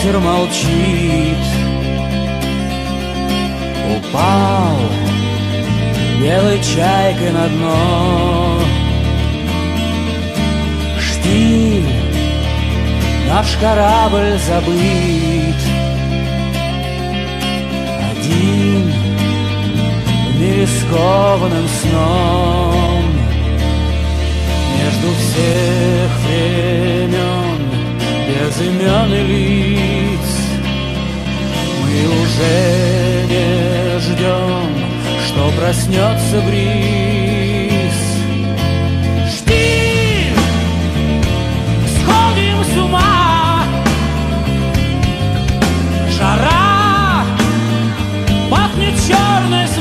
ветер молчит. Упал белой чайкой на дно. Штиль, наш корабль забыт. Один в мире скованным сном. Между всех времен, без имен и лиц, мы уже не ждем, что проснется бриз. Жди, сходим с ума. Жара пахнет черной смолой.